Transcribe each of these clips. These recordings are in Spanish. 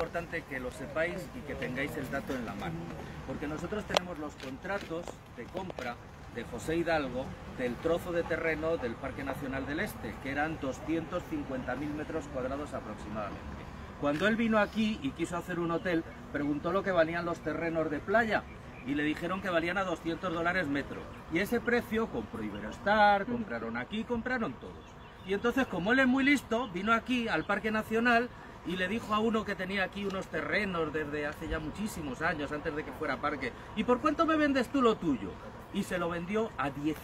importante que lo sepáis y que tengáis el dato en la mano, porque nosotros tenemos los contratos de compra de José Hidalgo del trozo de terreno del Parque Nacional del Este, que eran 250.000 metros cuadrados aproximadamente. Cuando él vino aquí y quiso hacer un hotel, preguntó lo que valían los terrenos de playa y le dijeron que valían a $200 metro. Y ese precio compró Iberostar, compraron aquí, compraron todos. Y entonces, como él es muy listo, vino aquí al Parque Nacional y le dijo a uno que tenía aquí unos terrenos desde hace ya muchísimos años, antes de que fuera parque, ¿y por cuánto me vendes tú lo tuyo? Y se lo vendió a $18.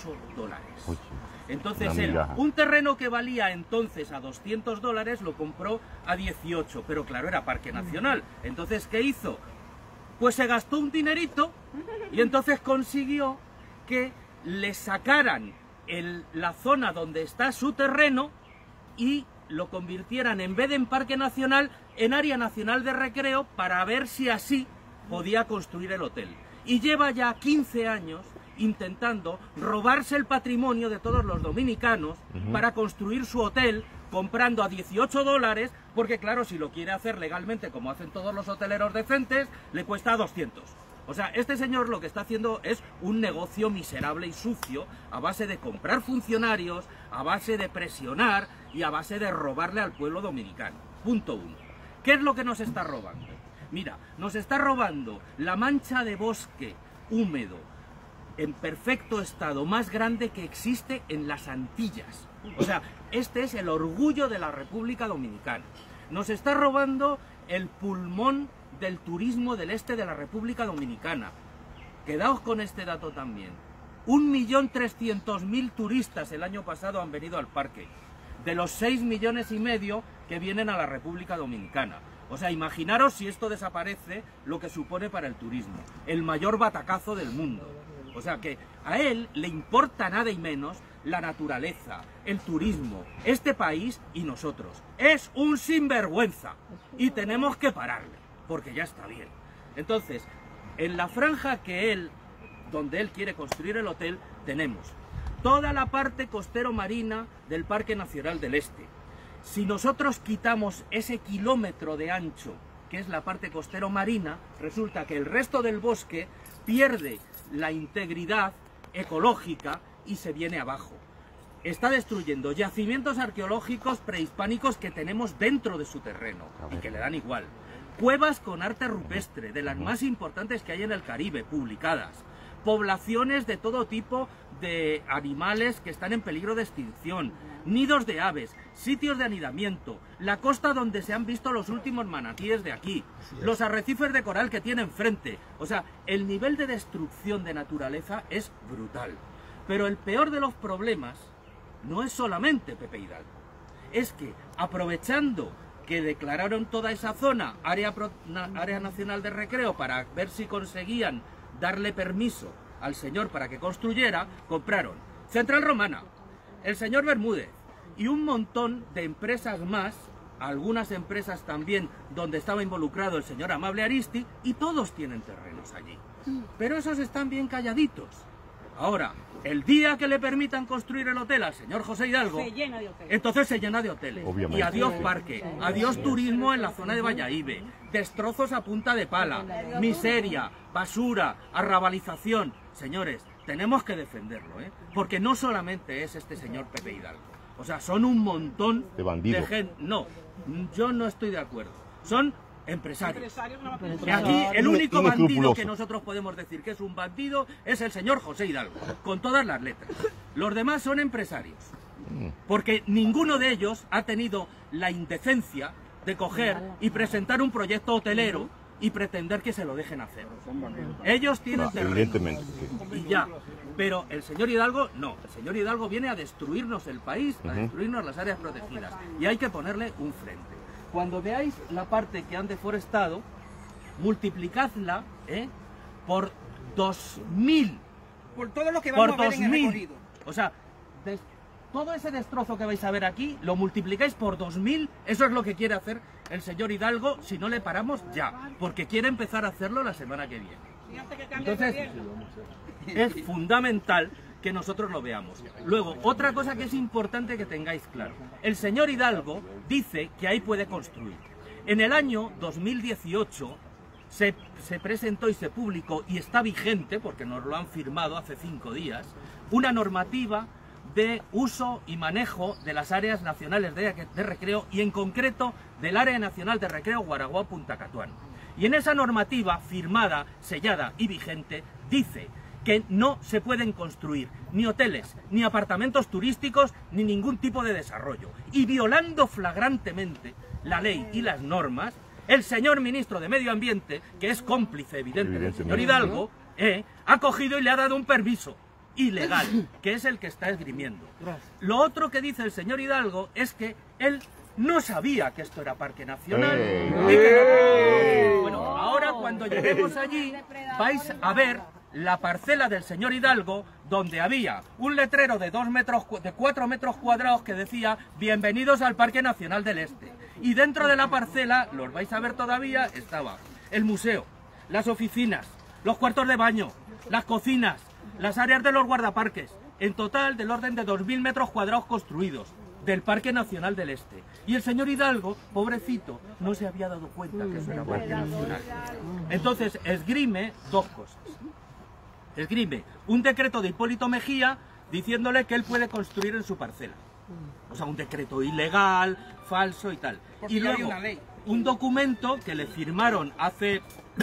Entonces él, un terreno que valía entonces a $200 lo compró a 18, pero claro, era Parque Nacional. Entonces, ¿qué hizo? Pues se gastó un dinerito y entonces consiguió que le sacaran la zona donde está su terreno y lo convirtieran, en vez de en Parque Nacional, en Área Nacional de Recreo, para ver si así podía construir el hotel. Y lleva ya 15 años intentando robarse el patrimonio de todos los dominicanos para construir su hotel, comprando a $18, porque claro, si lo quiere hacer legalmente, como hacen todos los hoteleros decentes, le cuesta 200. O sea, este señor lo que está haciendo es un negocio miserable y sucio, a base de comprar funcionarios, a base de presionar y a base de robarle al pueblo dominicano. Punto uno. ¿Qué es lo que nos está robando? Mira, nos está robando la mancha de bosque húmedo en perfecto estado, más grande que existe en las Antillas. O sea, este es el orgullo de la República Dominicana. Nos está robando el pulmón del turismo del este de la República Dominicana. Quedaos con este dato también. 1.300.000 turistas el año pasado han venido al parque, de los 6,5 millones que vienen a la República Dominicana. O sea, imaginaros si esto desaparece, lo que supone para el turismo, el mayor batacazo del mundo. O sea que a él le importa nada y menos la naturaleza, el turismo, este país y nosotros. Es un sinvergüenza y tenemos que pararle, porque ya está bien. Entonces, en la franja donde él quiere construir el hotel, tenemos toda la parte costero-marina del Parque Nacional del Este. Si nosotros quitamos ese kilómetro de ancho, que es la parte costero-marina, resulta que el resto del bosque pierde la integridad ecológica y se viene abajo. Está destruyendo yacimientos arqueológicos prehispánicos que tenemos dentro de su terreno y que le dan igual. Cuevas con arte rupestre, de las más importantes que hay en el Caribe, publicadas. Poblaciones de todo tipo de animales que están en peligro de extinción, nidos de aves, sitios de anidamiento, la costa donde se han visto los últimos manatíes de aquí, los arrecifes de coral que tiene enfrente. O sea, el nivel de destrucción de naturaleza es brutal. Pero el peor de los problemas no es solamente Pepe Hidalgo, es que aprovechando que declararon toda esa zona área nacional de recreo para ver si conseguían darle permiso al señor para que construyera, compraron Central Romana, el señor Bermúdez y un montón de empresas más, algunas empresas también donde estaba involucrado el señor Amable Aristi, y todos tienen terrenos allí. Pero esos están bien calladitos. Ahora, el día que le permitan construir el hotel al señor José Hidalgo, entonces se llena de hoteles. Obviamente. Y adiós parque, adiós turismo en la zona de Bayahibe, destrozos a punta de pala, miseria, basura, arrabalización. Señores, tenemos que defenderlo, porque no solamente es este señor Pepe Hidalgo. O sea, son un montón de bandidos. De gente. No, yo no estoy de acuerdo. Son empresarios. Y aquí el único bandido que nosotros podemos decir que es un bandido es el señor José Hidalgo, con todas las letras. Los demás son empresarios, porque ninguno de ellos ha tenido la indecencia de coger y presentar un proyecto hotelero y pretender que se lo dejen hacer. Ellos tienen terreno, evidentemente, y ya. Pero el señor Hidalgo no. El señor Hidalgo viene a destruirnos el país, a destruirnos las áreas protegidas, y hay que ponerle un frente. Cuando veáis la parte que han deforestado, multiplicadla por 2.000. Por todo lo que vamos a ver en el recorrido. O sea, todo ese destrozo que vais a ver aquí, lo multiplicáis por 2.000, eso es lo que quiere hacer el señor Hidalgo si no le paramos ya, porque quiere empezar a hacerlo la semana que viene. Entonces, es fundamental que nosotros lo veamos. Luego, otra cosa que es importante que tengáis claro. El señor Hidalgo dice que ahí puede construir. En el año 2018 se presentó y se publicó, y está vigente, porque nos lo han firmado hace 5 días, una normativa de uso y manejo de las áreas nacionales de recreo, y en concreto del Área Nacional de Recreo Guaraguao-Punta Catuán. Y en esa normativa, firmada, sellada y vigente, dice que no se pueden construir ni hoteles, ni apartamentos turísticos, ni ningún tipo de desarrollo. Y violando flagrantemente la ley y las normas, el señor ministro de Medio Ambiente, que es cómplice evidente del señor Hidalgo, ha cogido y le ha dado un permiso ilegal, que es el que está esgrimiendo. Lo otro que dice el señor Hidalgo es que él no sabía que esto era parque nacional. Bueno, ahora cuando lleguemos allí vais a ver la parcela del señor Hidalgo, donde había un letrero de 4 metros cuadrados que decía "Bienvenidos al Parque Nacional del Este". Y dentro de la parcela, los vais a ver todavía, estaba el museo, las oficinas, los cuartos de baño, las cocinas, las áreas de los guardaparques, en total del orden de 2.000 metros cuadrados construidos del Parque Nacional del Este. Y el señor Hidalgo, pobrecito, no se había dado cuenta que eso era Parque Nacional. Entonces, esgrime dos cosas. Esgrime un decreto de Hipólito Mejía diciéndole que él puede construir en su parcela. O sea, un decreto ilegal, falso y tal. Porque y luego un documento que le firmaron hace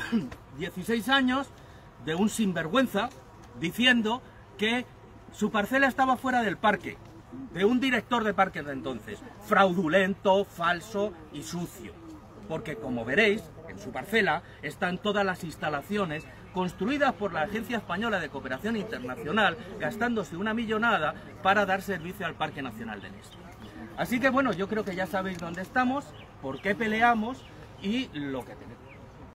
16 años de un sinvergüenza diciendo que su parcela estaba fuera del parque, de un director de parque de entonces, fraudulento, falso y sucio. Porque como veréis, en su parcela están todas las instalaciones construidas por la Agencia Española de Cooperación Internacional, gastándose una millonada para dar servicio al Parque Nacional del Este. Así que bueno, yo creo que ya sabéis dónde estamos, por qué peleamos y lo que tenemos.